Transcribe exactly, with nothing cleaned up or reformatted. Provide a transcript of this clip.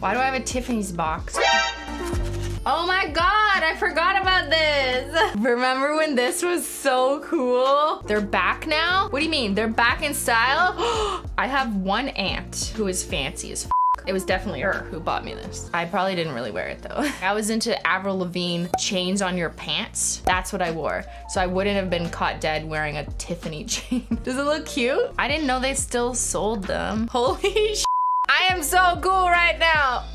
Why do I have a Tiffany's box? Oh my God, I forgot about this. Remember when this was so cool? They're back now? What do you mean? They're back in style? I have one aunt who is fancy as f. It was definitely her who bought me this. I probably didn't really wear it though. I was into Avril Lavigne chains on your pants. That's what I wore. So I wouldn't have been caught dead wearing a Tiffany chain. Does it look cute? I didn't know they still sold them. Holy sh. I am so cool right now.